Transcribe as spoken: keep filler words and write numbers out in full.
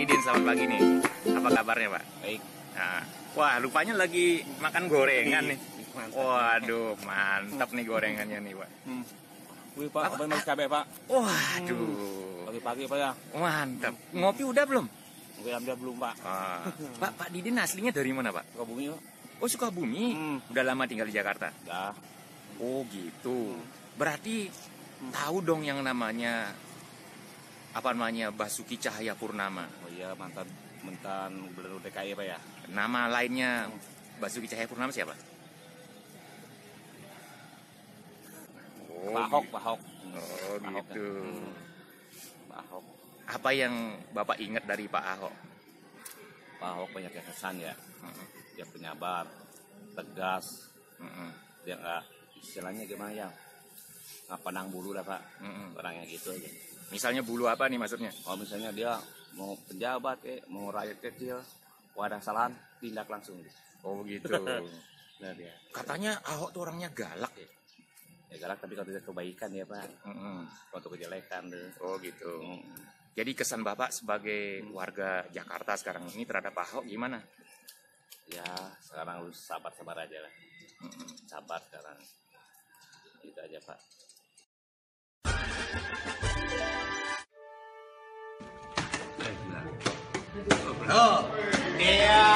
Didin, selamat pagi nih. Apa kabarnya Pak? Baik. Nah, wah rupanya lagi makan gorengan nih. Waduh, mantap nih gorengannya nih Pak. Hmm. Wih Pak, apa yang cabai Pak? Waduh, Pagi-pagi Pak ya? mantap. Ngopi udah belum? Gue ambil belum Pak. Ah. Pak, Pak Didin aslinya dari mana Pak? Sukabumi Pak. Oh Sukabumi. Hmm. Udah lama tinggal di Jakarta. Dah. Oh gitu. Berarti tahu dong yang namanya apa namanya Basuki Cahayapurnama. Oh iya, mantan mantan gubernur D K I Pak ya. Nama lainnya Basuki Cahayapurnama siapa? Oh, Pak Ahok, gitu. Pak Ahok. Oh Pak Ahok, gitu. ya. Hmm. Pak Ahok. Apa yang Bapak ingat dari Pak Ahok? Pak Ahok banyak yang kesan ya. Mm-mm. Dia penyabar, tegas. Mm-mm. Dia nggak istilahnya gimana ya? Nggak pandang bulu lah Pak. Mm-mm. Orangnya gitu aja. Misalnya bulu apa nih maksudnya? Kalau misalnya dia mau penjabat, eh, mau rakyat kecil, wadah salah, tindak langsung. Oh gitu. Nah dia. Katanya Ahok tuh orangnya galak ya? Ya galak tapi kalau tidak kebaikan ya Pak. Mm-mm. Kalau untuk kejelekan deh. Oh gitu. Hmm. Jadi kesan Bapak sebagai warga Jakarta sekarang ini terhadap Pak Ahok gimana? Ya sekarang lu sabar-sabar aja lah. Mm-mm. Sabar sekarang. Itu aja Pak. Oh, iya.